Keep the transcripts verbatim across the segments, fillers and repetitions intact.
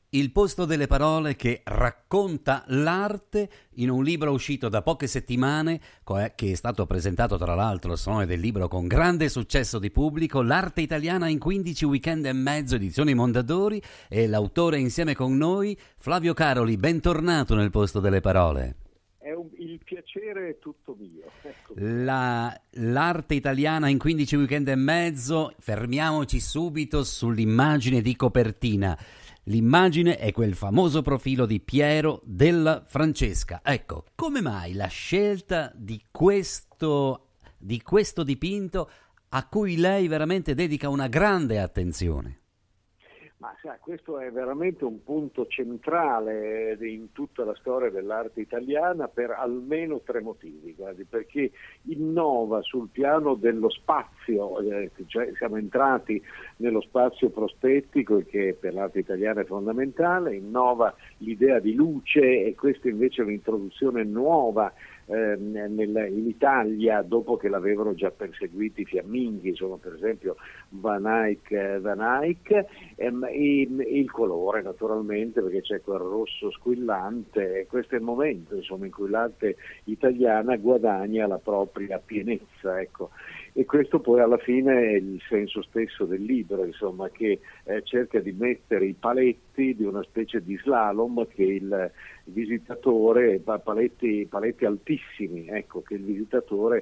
Il posto delle parole che racconta l'arte in un libro uscito da poche settimane, co- che è stato presentato tra l'altro al Salone del Libro con grande successo di pubblico, L'arte italiana in quindici weekend e mezzo, edizioni Mondadori, e l'autore insieme con noi, Flavio Caroli. Bentornato nel posto delle parole. È un, il piacere è tutto mio. Ecco. La, l'arte italiana in quindici weekend e mezzo, fermiamoci subito sull'immagine di copertina. L'immagine è quel famoso profilo di Piero della Francesca. Ecco, come mai la scelta di questo, di questo dipinto a cui lei veramente dedica una grande attenzione? Ma sa, questo è veramente un punto centrale in tutta la storia dell'arte italiana per almeno tre motivi, guardi, perché innova sul piano dello spazio, eh, cioè siamo entrati nello spazio prospettico che per l'arte italiana è fondamentale, innova l'idea di luce e questa invece è un'introduzione nuova eh, nel, in Italia dopo che l'avevano già perseguiti i fiamminghi, sono per esempio Van Eyck, Van Eyck ehm, e, e il colore naturalmente perché c'è quel rosso squillante e questo è il momento insomma, in cui l'arte italiana guadagna la propria pienezza, ecco. E questo poi alla fine è il senso stesso del libro, insomma, che eh, cerca di mettere i paletti di una specie di slalom che il visitatore, paletti, paletti altissimi, ecco, che il visitatore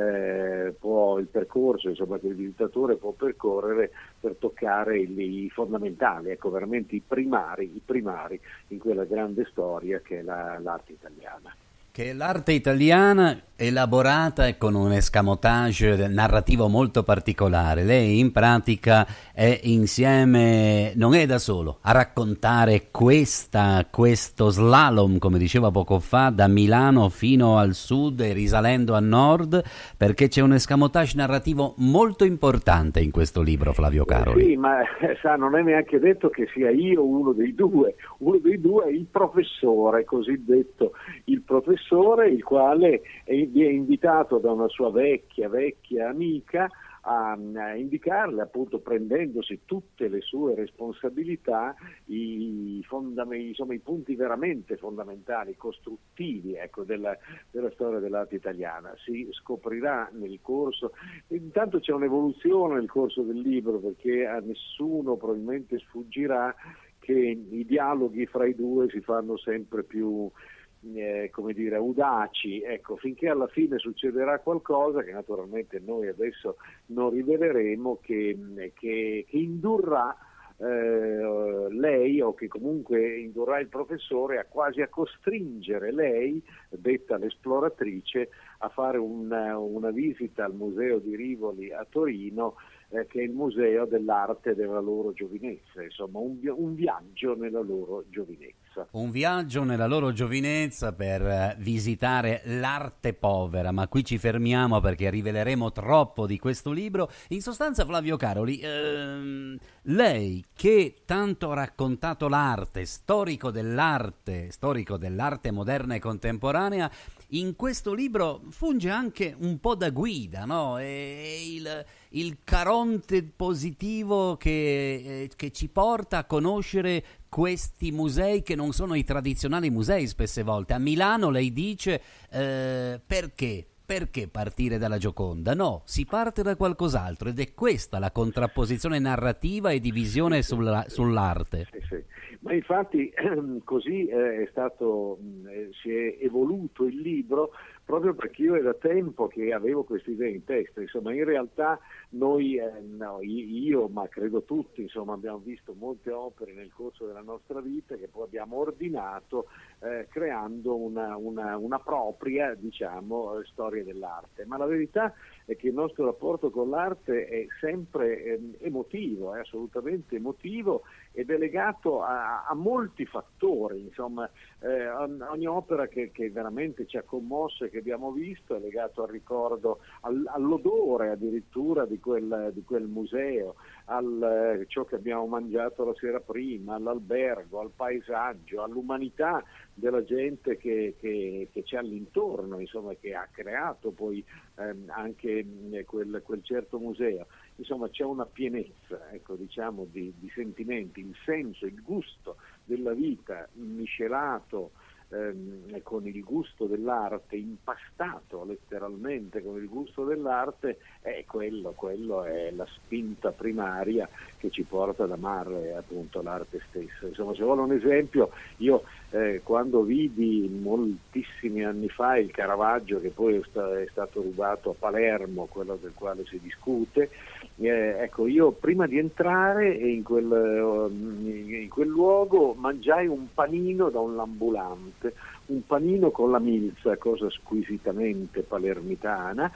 eh, può, il percorso, insomma, che il visitatore può percorrere per toccare il, i fondamentali, ecco, veramente i primari, i primari in quella grande storia che è la, l'arte italiana. Che l'arte italiana elaborata e con un escamotage narrativo molto particolare. Lei in pratica è insieme, non è da solo, a raccontare questa, questo slalom, come diceva poco fa, da Milano fino al sud e risalendo a nord, perché c'è un escamotage narrativo molto importante in questo libro, Flavio Caroli. Eh sì, ma sa, non è neanche detto che sia io uno dei due, uno dei due è il professore, cosiddetto il professore, il quale è invitato da una sua vecchia, vecchia amica a, a indicarle, appunto prendendosi tutte le sue responsabilità, i, fondam- insomma, i punti veramente fondamentali, costruttivi, ecco, della, della storia dell'arte italiana. Si scoprirà nel corso, intanto c'è un'evoluzione nel corso del libro perché a nessuno probabilmente sfuggirà che i dialoghi fra i due si fanno sempre più Eh, come dire, audaci, ecco, finché alla fine succederà qualcosa che naturalmente noi adesso non riveleremo, che, che, che indurrà eh, lei o che comunque indurrà il professore a quasi a costringere lei, detta l'esploratrice, a fare una, una visita al museo di Rivoli a Torino, eh, che è il museo dell'arte della loro giovinezza, insomma un, un viaggio nella loro giovinezza. Un viaggio nella loro giovinezza per visitare l'arte povera, ma qui ci fermiamo perché riveleremo troppo di questo libro. In sostanza, Flavio Caroli, ehm, lei che tanto ha raccontato l'arte, storico dell'arte, storico dell'arte moderna e contemporanea, in questo libro funge anche un po' da guida, no? È il, il caronte positivo che, eh, che ci porta a conoscere questi musei che non sono i tradizionali musei spesse volte. A Milano lei dice eh, perché? Perché partire dalla Gioconda? No, si parte da qualcos'altro ed è questa la contrapposizione narrativa e di visione sulla, sull'arte. Sì, sì. Ma infatti così eh, è stato, eh, si è evoluto il libro proprio perché io è da tempo che avevo questa idea in testa, insomma in realtà noi, eh, no, io ma credo tutti, insomma abbiamo visto molte opere nel corso della nostra vita che poi abbiamo ordinato eh, creando una, una, una propria, diciamo, storia dell'arte, ma la verità è che il nostro rapporto con l'arte è sempre eh, emotivo, è assolutamente emotivo ed è legato a, a molti fattori, insomma eh, ogni opera che, che veramente ci ha commosso e che abbiamo visto è legato al ricordo, al, all'odore addirittura di quel, di quel museo, al eh, ciò che abbiamo mangiato la sera prima, all'albergo, al paesaggio, all'umanità della gente che, che, che c'è all'intorno, insomma, che ha creato poi ehm, anche mh, quel, quel certo museo. Insomma c'è una pienezza, ecco, diciamo, di, di sentimenti, il senso, il gusto della vita miscelato ehm, con il gusto dell'arte, impastato letteralmente con il gusto dell'arte, è quello, quello è la spinta primaria che ci porta ad amare appunto l'arte stessa. Insomma, se vuole un esempio, io eh, quando vidi moltissimi anni fa il Caravaggio, che poi è, sta, è stato rubato a Palermo, quello del quale si discute, eh, ecco, io prima di entrare in quel, in quel luogo mangiai un panino da un ambulante, un panino con la milza, cosa squisitamente palermitana.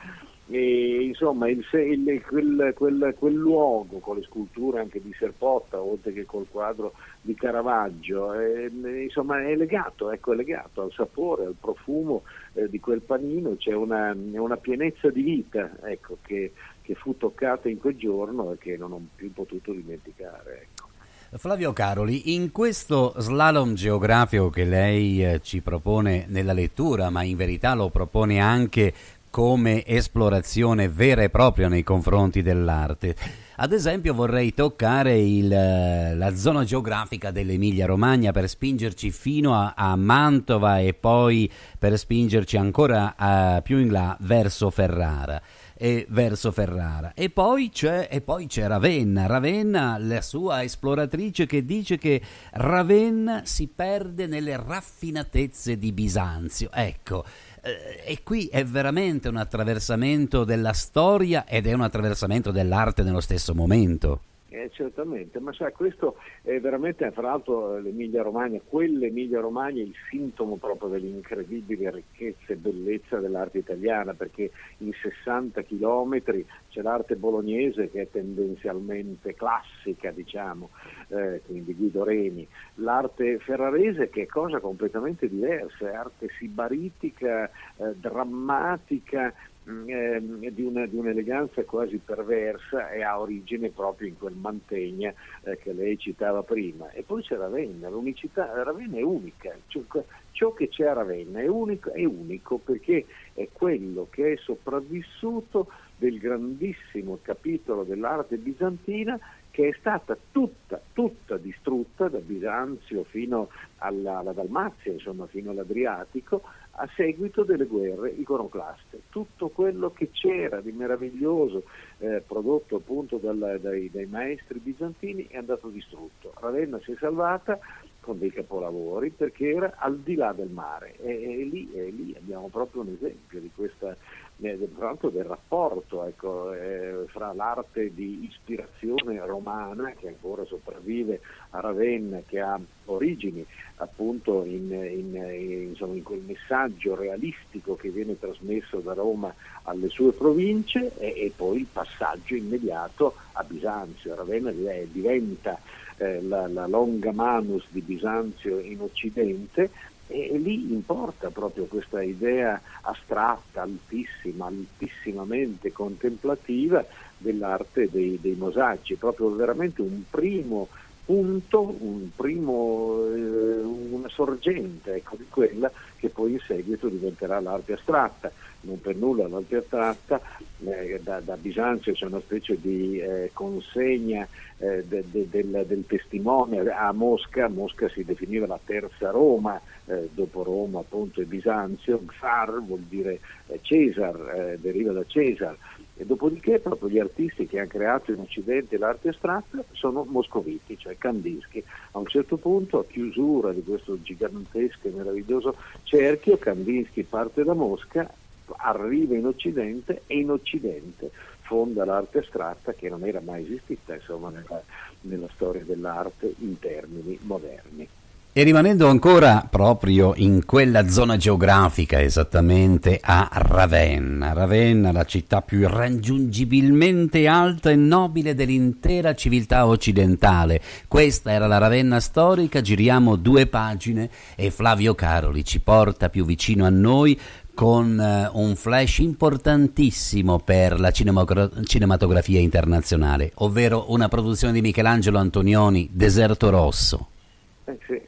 E insomma il, il, quel, quel, quel luogo con le sculture anche di Serpotta, oltre che col quadro di Caravaggio, eh, insomma è legato, ecco, è legato al sapore, al profumo eh, di quel panino. C'è una, una pienezza di vita, ecco, che, che fu toccata in quel giorno e che non ho più potuto dimenticare, ecco. Flavio Caroli, in questo slalom geografico che lei eh, ci propone nella lettura, ma in verità lo propone anche come esplorazione vera e propria nei confronti dell'arte. Ad esempio vorrei toccare il, la zona geografica dell'Emilia Romagna per spingerci fino a, a Mantova e poi per spingerci ancora a, più in là verso Ferrara. E verso Ferrara e poi c'è e poi c'è Ravenna Ravenna, la sua esploratrice, che dice che Ravenna si perde nelle raffinatezze di Bisanzio. Ecco, eh, e qui è veramente un attraversamento della storia ed è un attraversamento dell'arte nello stesso momento. Eh, certamente, ma sai, questo è veramente, fra l'altro, l'Emilia Romagna, quell'Emilia Romagna è il sintomo proprio dell'incredibile ricchezza e bellezza dell'arte italiana, perché in sessanta chilometri c'è l'arte bolognese, che è tendenzialmente classica, diciamo, eh, quindi Guido Reni, l'arte ferrarese, che è cosa completamente diversa, è arte sibaritica, eh, drammatica, Eh, di, una, di un'eleganza quasi perversa, e ha origine proprio in quel Mantegna eh, che lei citava prima. E poi c'è Ravenna, l'unicità, Ravenna è unica, cioè, ciò che c'è a Ravenna è unico, è unico perché è quello che è sopravvissuto del grandissimo capitolo dell'arte bizantina, che è stata tutta, tutta distrutta da Bisanzio fino alla, alla Dalmazia, insomma fino all'Adriatico, a seguito delle guerre iconoclaste. Tutto quello che c'era di meraviglioso eh, prodotto appunto dal, dai, dai maestri bizantini è andato distrutto. Ravenna si è salvata con dei capolavori perché era al di là del mare, e, e, lì, e lì abbiamo proprio un esempio di questa, eh, del, del rapporto, ecco, eh, fra l'arte di ispirazione romana, che ancora sopravvive a Ravenna, che ha origini appunto in, in, in, insomma, in quel messaggio realistico che viene trasmesso da Roma alle sue province, e, e poi il passaggio immediato a Bisanzio. Ravenna diventa eh, la, la longa manus di Bisanzio in Occidente, e, e lì importa proprio questa idea astratta, altissima, altissimamente contemplativa dell'arte dei, dei mosaici, proprio veramente un primo punto, un primo, eh, una sorgente, ecco, di quella che poi in seguito diventerà l'arte astratta. Non per nulla l'arte astratta, eh, da, da Bisanzio c'è una specie di eh, consegna eh, de, de, del, del testimone a Mosca. Mosca si definiva la terza Roma, eh, dopo Roma appunto e Bisanzio. Czar vuol dire eh, Cesar, eh, deriva da Cesar. E dopodiché proprio gli artisti che hanno creato in Occidente l'arte astratta sono moscoviti, cioè Kandinsky. A un certo punto, a chiusura di questo gigantesco e meraviglioso cerchio, Kandinsky parte da Mosca, arriva in Occidente e in Occidente fonda l'arte astratta, che non era mai esistita, insomma, nella, nella storia dell'arte in termini moderni. E rimanendo ancora proprio in quella zona geografica, esattamente a Ravenna, Ravenna, la città più irraggiungibilmente alta e nobile dell'intera civiltà occidentale. Questa era la Ravenna storica. Giriamo due pagine e Flavio Caroli ci porta più vicino a noi con uh, un flash importantissimo per la cinemogra- cinematografia internazionale, ovvero una produzione di Michelangelo Antonioni, Deserto Rosso. Eh sì.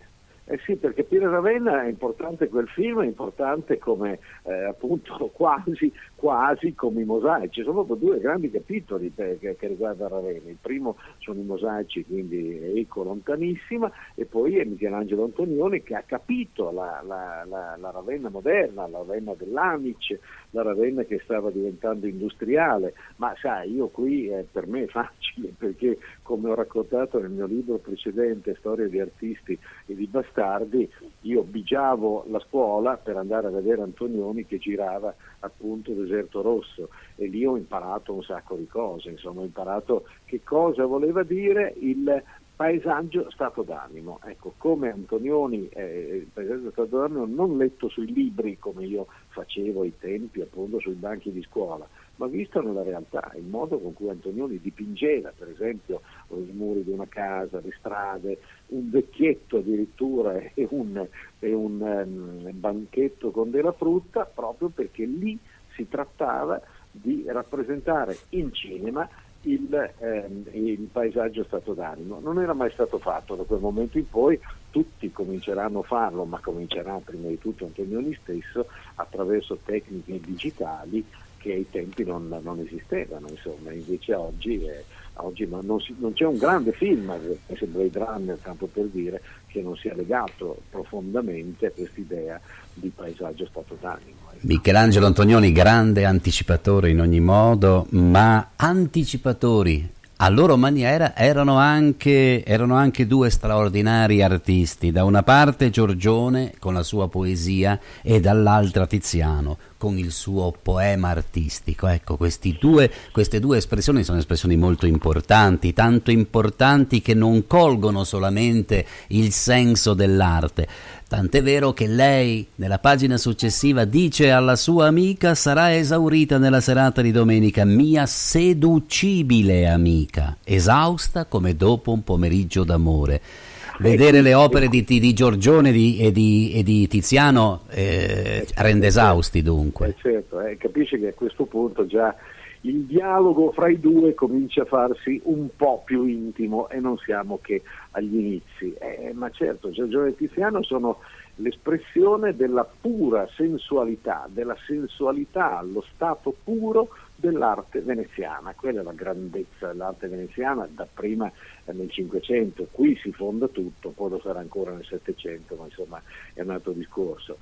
Eh sì, perché Piero Ravenna è importante quel film, è importante come eh, appunto quasi, quasi come i mosaici. Ci sono proprio due grandi capitoli per, che, che riguardano Ravenna. Il primo sono i mosaici, quindi Eco lontanissima, e poi è Michelangelo Antonioni che ha capito la, la, la, la Ravenna moderna, la Ravenna dell'Anice, la Ravenna che stava diventando industriale. Ma sai, io qui eh, per me è facile, perché come ho raccontato nel mio libro precedente, Storia di artisti e di bastardi, io bigiavo la scuola per andare a vedere Antonioni che girava appunto Deserto Rosso, e lì ho imparato un sacco di cose, insomma ho imparato che cosa voleva dire il paesaggio stato d'animo. Ecco, come Antonioni, eh, il paesaggio stato d'animo non letto sui libri come io facevo ai tempi appunto sui banchi di scuola, ma visto nella realtà, il modo con cui Antonioni dipingeva, per esempio, i muri di una casa, le strade, un vecchietto addirittura e un, e un um, banchetto con della frutta, proprio perché lì si trattava di rappresentare in cinema il, ehm, il paesaggio stato d'animo. Non era mai stato fatto. Da quel momento in poi tutti cominceranno a farlo, ma comincerà prima di tutto Antonioni stesso attraverso tecniche digitali che ai tempi non, non esistevano, insomma. Invece oggi, eh, oggi non, non, si, non c'è un grande film, se Blade Runner, tanto per dire, che non sia legato profondamente a quest'idea di paesaggio stato d'animo. Michelangelo Antonioni, grande anticipatore in ogni modo, ma anticipatori a loro maniera erano anche, erano anche due straordinari artisti, da una parte Giorgione con la sua poesia e dall'altra Tiziano con il suo poema artistico. Ecco, questi due, queste due espressioni sono espressioni molto importanti, tanto importanti che non colgono solamente il senso dell'arte. Tant'è vero che lei, nella pagina successiva, dice alla sua amica: sarà esaurita nella serata di domenica, mia seducibile amica, esausta come dopo un pomeriggio d'amore. Vedere le opere di, di Giorgione di, e, di, e di Tiziano eh, rende esausti, dunque. Eh certo, eh, capisci che a questo punto già il dialogo fra i due comincia a farsi un po' più intimo e non siamo che agli inizi. Eh, ma certo, Giorgione e Tiziano sono l'espressione della pura sensualità, della sensualità allo stato puro dell'arte veneziana. Quella è la grandezza dell'arte veneziana, dapprima eh, nel Cinquecento, qui si fonda tutto, poi lo sarà ancora nel Settecento, ma insomma è un altro discorso.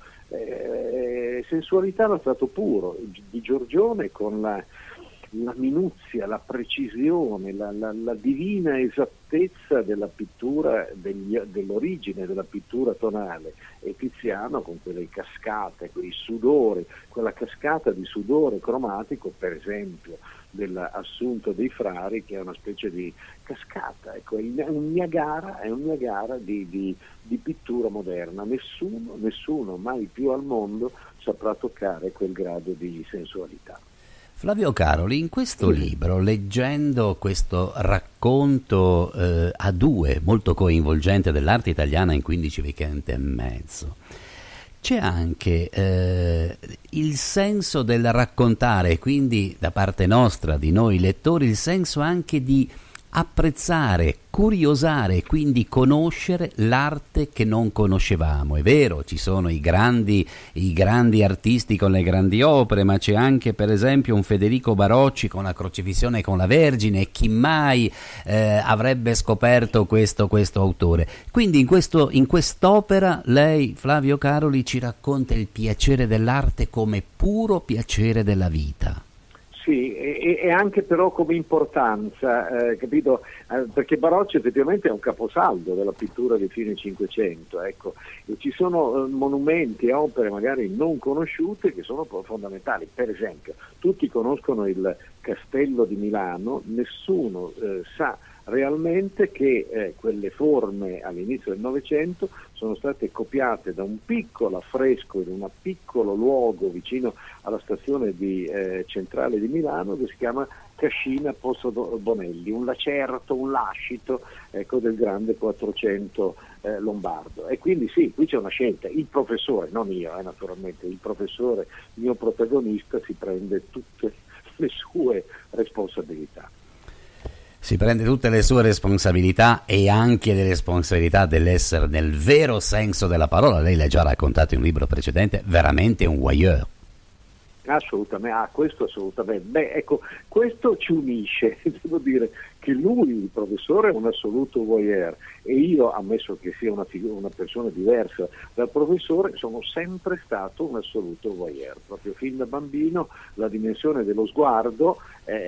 Eh, sensualità allo stato puro di Giorgione, con la la minuzia, la precisione, la, la, la divina esattezza della pittura, degli, dell'origine della pittura tonale, e Tiziano con quelle cascate, quei sudori, quella cascata di sudore cromatico, per esempio dell'Assunto dei Frari, che è una specie di cascata, ecco, è un Niagara, è un Niagara di, di, di pittura moderna. Nessuno, nessuno mai più al mondo saprà toccare quel grado di sensualità. Flavio Caroli, in questo libro, leggendo questo racconto eh, a due molto coinvolgente dell'arte italiana in quindici weekend e mezzo, c'è anche eh, il senso del raccontare, quindi da parte nostra, di noi lettori, il senso anche di apprezzare, curiosare, quindi conoscere l'arte che non conoscevamo. È vero, ci sono i grandi, i grandi artisti con le grandi opere, ma c'è anche per esempio un Federico Barocci con la Crocifissione con la Vergine, e chi mai eh, avrebbe scoperto questo, questo autore. Quindi in, questo, in quest'opera lei, Flavio Caroli, ci racconta il piacere dell'arte come puro piacere della vita. Sì, e, e anche però come importanza, eh, capito? Eh, perché Barocci effettivamente è un caposaldo della pittura di fine Cinquecento, ecco, e ci sono eh, monumenti e opere magari non conosciute che sono fondamentali. Per esempio, tutti conoscono il Castello di Milano, nessuno eh, sa realmente che eh, quelle forme all'inizio del Novecento sono state copiate da un piccolo affresco in un piccolo luogo vicino alla stazione di, eh, centrale di Milano, che si chiama Cascina Pozzo Bonelli, un lacerto, un lascito, ecco, del grande quattrocento eh, lombardo. E quindi sì, qui c'è una scelta. Il professore, non io, eh, naturalmente, il professore, il mio protagonista, si prende tutte le sue responsabilità. Si prende tutte le sue responsabilità e anche le responsabilità dell'essere nel vero senso della parola. Lei l'ha già raccontato in un libro precedente, veramente un voyeur. Assolutamente, ah, questo assolutamente. Beh, ecco, questo ci unisce, devo dire che lui, il professore, è un assoluto voyeur e io, ammesso che sia una, figu- una persona diversa dal professore, sono sempre stato un assoluto voyeur. Proprio fin da bambino la dimensione dello sguardo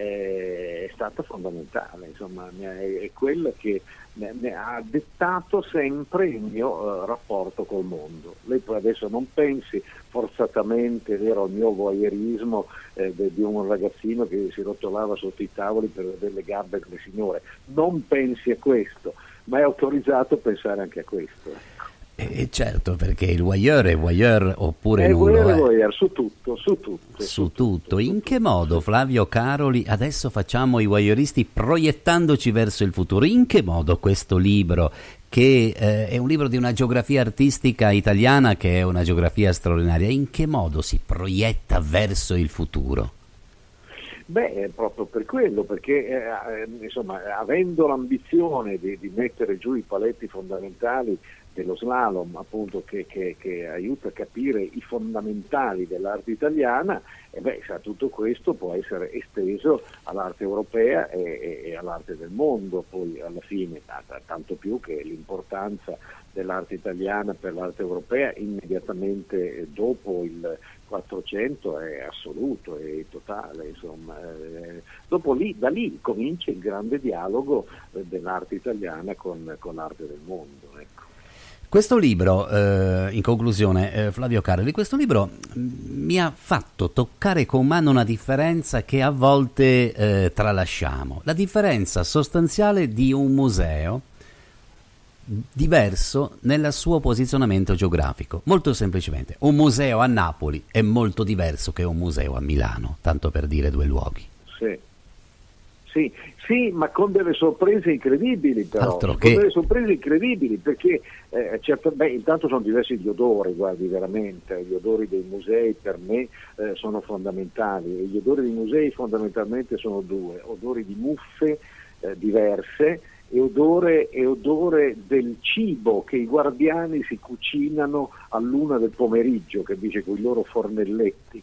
è, è stata fondamentale, insomma, è, è quella che mi ha dettato sempre il mio uh, rapporto col mondo. Lei poi adesso non pensi forzatamente, vero, al mio voyeurismo eh, de, di un ragazzino che si rotolava sotto i tavoli per vedere le gambe delle signore, non pensi a questo, ma è autorizzato a pensare anche a questo. Eh, certo, perché il voyeur è voyeur oppure è nullo. Voyeur, eh. voyeur, su tutto, su tutto. Su, su tutto. tutto. In che modo, Flavio Caroli, adesso facciamo i voyeuristi proiettandoci verso il futuro? In che modo questo libro, che eh, è un libro di una geografia artistica italiana che è una geografia straordinaria, in che modo si proietta verso il futuro? Beh, proprio per quello, perché eh, insomma, avendo l'ambizione di, di mettere giù i paletti fondamentali dello slalom, appunto, che, che, che aiuta a capire i fondamentali dell'arte italiana, e beh, sa, tutto questo può essere esteso all'arte europea e, e, e all'arte del mondo, poi alla fine, tanto più che l'importanza dell'arte italiana per l'arte europea immediatamente dopo il quattrocento è assoluto, è totale, insomma. Eh, dopo lì, da lì comincia il grande dialogo eh, dell'arte italiana con, con l'arte del mondo, ecco. Questo libro, eh, in conclusione, eh, Flavio Caroli, questo libro mi ha fatto toccare con mano una differenza che a volte eh, tralasciamo, la differenza sostanziale di un museo diverso nel suo posizionamento geografico. Molto semplicemente, un museo a Napoli è molto diverso che un museo a Milano, tanto per dire due luoghi. Sì. Sì, sì, ma con delle sorprese incredibili, però. Altro con che... delle sorprese incredibili, perché eh, certo, beh, intanto sono diversi gli odori, guardi, veramente, gli odori dei musei per me eh, sono fondamentali, e gli odori dei musei fondamentalmente sono due: odori di muffe eh, diverse e odore, e odore del cibo che i guardiani si cucinano all'una del pomeriggio, che dice con i loro fornelletti.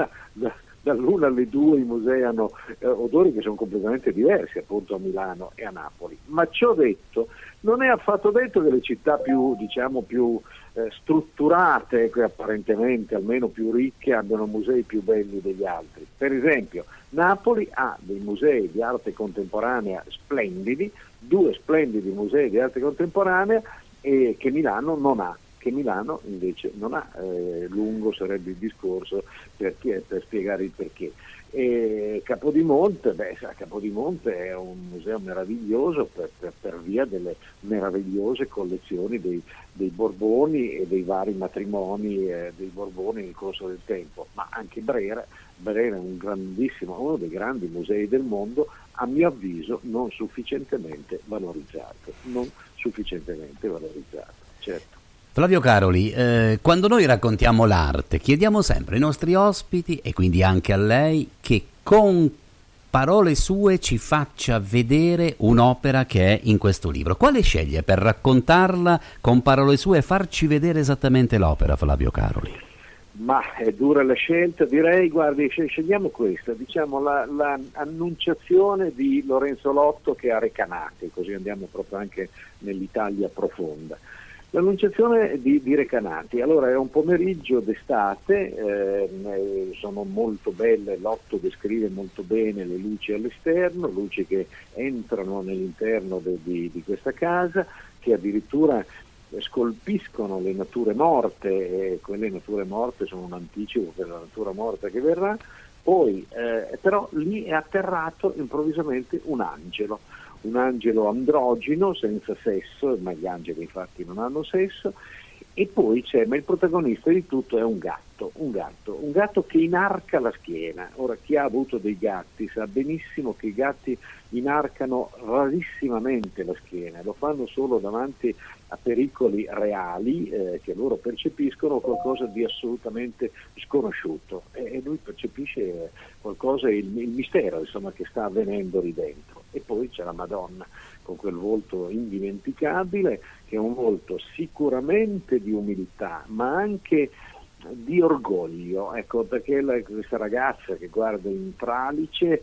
Dall'una alle due i musei hanno eh, odori che sono completamente diversi, appunto, a Milano e a Napoli. Ma ciò detto, non è affatto detto che le città più, diciamo, più eh, strutturate, che apparentemente almeno più ricche, abbiano musei più belli degli altri. Per esempio, Napoli ha dei musei di arte contemporanea splendidi, due splendidi musei di arte contemporanea, e che Milano non ha. che Milano invece non ha. Eh, lungo sarebbe il discorso per, per spiegare il perché. E Capodimonte, beh, sa, Capodimonte è un museo meraviglioso per, per, per via delle meravigliose collezioni dei, dei Borboni e dei vari matrimoni eh, dei Borboni nel corso del tempo, ma anche Brera, Brera è un grandissimo, uno dei grandi musei del mondo, a mio avviso non sufficientemente valorizzato, non sufficientemente valorizzato, certo. Flavio Caroli, eh, quando noi raccontiamo l'arte chiediamo sempre ai nostri ospiti e quindi anche a lei che con parole sue ci faccia vedere un'opera che è in questo libro. Quale sceglie per raccontarla con parole sue e farci vedere esattamente l'opera, Flavio Caroli? Ma è dura la scelta, direi, guardi, scegliamo questa, diciamo la, la Annunciazione di Lorenzo Lotto, che ha Recanati, così andiamo proprio anche nell'Italia profonda. L'Annunciazione di, di Recanati, allora è un pomeriggio d'estate, eh, sono molto belle, Lotto descrive molto bene le luci all'esterno, luci che entrano nell'interno de, di, di questa casa, che addirittura scolpiscono le nature morte, e quelle nature morte sono un anticipo per la natura morta che verrà. Poi eh, però lì è atterrato improvvisamente un angelo, un angelo androgino senza sesso, ma gli angeli infatti non hanno sesso, e poi c'è, ma il protagonista di tutto è un gatto, un gatto, un gatto che inarca la schiena. Ora, chi ha avuto dei gatti sa benissimo che i gatti inarcano rarissimamente la schiena, lo fanno solo davanti a pericoli reali eh, che loro percepiscono, qualcosa di assolutamente sconosciuto, e, e lui percepisce qualcosa, il, il mistero insomma che sta avvenendo lì dentro. E poi c'è la Madonna con quel volto indimenticabile, che è un volto sicuramente di umiltà ma anche di orgoglio, ecco, perché la, questa ragazza che guarda in tralice,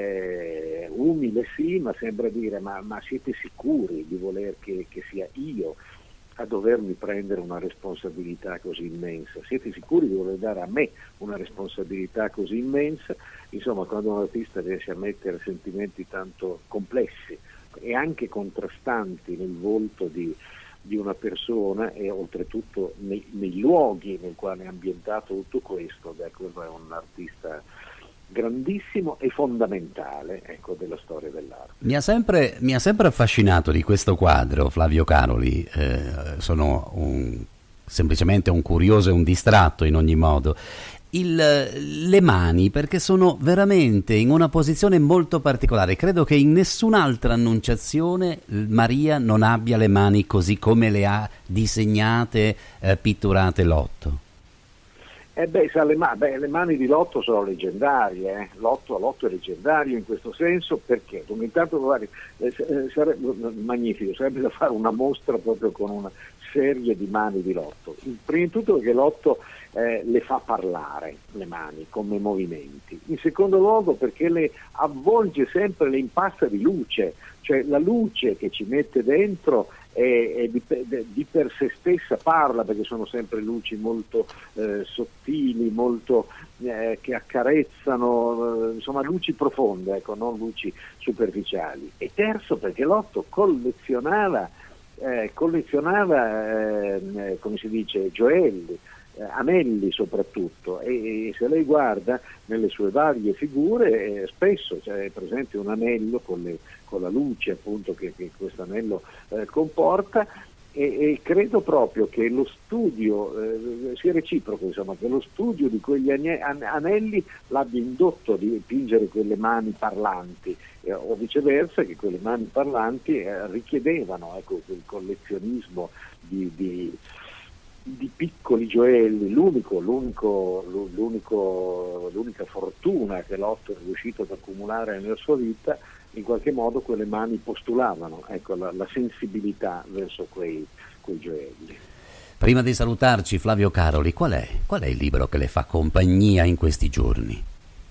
eh, umile sì, ma sembra dire ma, ma siete sicuri di voler che, che sia io a dovermi prendere una responsabilità così immensa? Siete sicuri di voler dare a me una responsabilità così immensa? Insomma, quando un artista riesce a mettere sentimenti tanto complessi e anche contrastanti nel volto di di una persona, e oltretutto nei, nei luoghi nel quale è ambientato tutto questo, beh, quello è un artista grandissimo e fondamentale, ecco, della storia dell'arte. Mi ha sempre, mi ha sempre affascinato di questo quadro, Flavio Caroli, eh, sono un, semplicemente un curioso e un distratto in ogni modo. Il, le mani, perché sono veramente in una posizione molto particolare. Credo che in nessun'altra annunciazione Maria non abbia le mani così come le ha disegnate, eh, pitturate Lotto. Eh beh, sa, le, ma- beh, le mani di Lotto sono leggendarie, eh. Lotto, Lotto è leggendario in questo senso, perché intanto guardi, eh, sarebbe magnifico, sarebbe da fare una mostra proprio con una serie di mani di Lotto. Prima di tutto perché Lotto eh, le fa parlare, le mani, come movimenti. In secondo luogo perché le avvolge sempre, le impasta di luce, cioè la luce che ci mette dentro è, è di, di per sé stessa parla, perché sono sempre luci molto eh, sottili, molto eh, che accarezzano, eh, insomma luci profonde, ecco, non luci superficiali. E terzo perché Lotto collezionava Eh, collezionava eh, come si dice, gioielli, eh, anelli soprattutto, e, e se lei guarda nelle sue varie figure eh, spesso c'è presente un anello con, le, con la luce appunto che, che questo anello eh, comporta, e, e credo proprio che lo studio eh, sia reciproco, insomma, che lo studio di quegli ane- an- anelli l'abbia indotto a dipingere quelle mani parlanti, eh, o viceversa che quelle mani parlanti eh, richiedevano, ecco, quel collezionismo di, di, di piccoli gioielli. L'unico, l'unico, l'unico, l'unica fortuna che Lotto è riuscito ad accumulare nella sua vita, in qualche modo quelle mani postulavano, ecco, la, la sensibilità verso quei, quei gioielli. Prima di salutarci, Flavio Caroli, qual è, qual è il libro che le fa compagnia in questi giorni?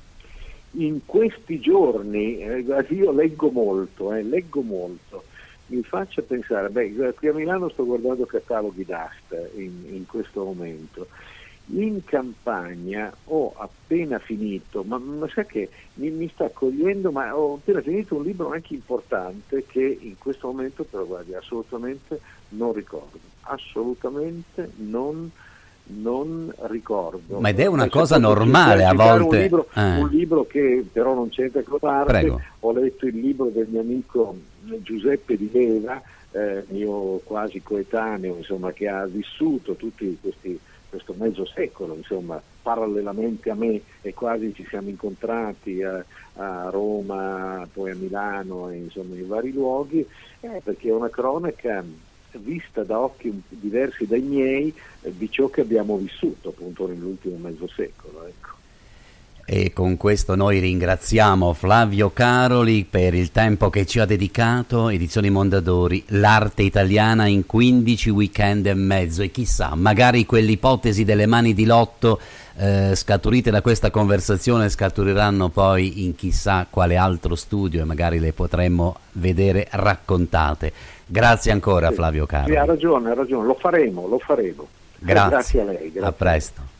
In questi giorni eh, io leggo molto, eh, leggo molto. Mi faccia pensare, beh, qui a Milano sto guardando cataloghi d'asta in, in questo momento. In campagna ho appena finito, ma, ma sa che mi, mi sta cogliendo, ma ho appena finito un libro anche importante che in questo momento, però guardi, assolutamente non ricordo, assolutamente non, non ricordo. Ma ed è una Poi cosa normale a volte. Un libro, eh. un libro che però non c'entra con l'arte. Prego. Ho letto il libro del mio amico Giuseppe Di Leva, eh, mio quasi coetaneo, insomma, che ha vissuto tutti questi questo mezzo secolo, insomma, parallelamente a me, e quasi ci siamo incontrati a, a Roma, poi a Milano, e insomma in vari luoghi, eh, perché è una cronaca vista da occhi diversi dai miei eh, di ciò che abbiamo vissuto appunto nell'ultimo mezzo secolo, ecco. E con questo noi ringraziamo Flavio Caroli per il tempo che ci ha dedicato. Edizioni Mondadori, l'arte italiana in quindici weekend e mezzo, e chissà, magari quell'ipotesi delle mani di Lotto eh, scaturite da questa conversazione scaturiranno poi in chissà quale altro studio, e magari le potremmo vedere raccontate. Grazie ancora, sì, Flavio Caroli. Sì, ha ragione, ha ragione, lo faremo, lo faremo. Grazie, grazie a lei. Grazie. A presto.